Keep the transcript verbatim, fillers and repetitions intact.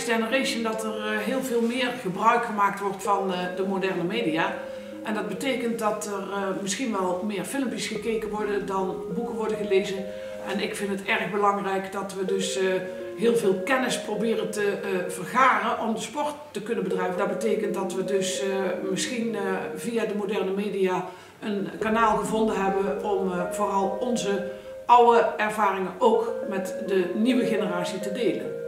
Next Generation dat er heel veel meer gebruik gemaakt wordt van de moderne media. En dat betekent dat er misschien wel meer filmpjes gekeken worden dan boeken worden gelezen. En ik vind het erg belangrijk dat we dus heel veel kennis proberen te vergaren om de sport te kunnen bedrijven. Dat betekent dat we dus misschien via de moderne media een kanaal gevonden hebben om vooral onze oude ervaringen ook met de nieuwe generatie te delen.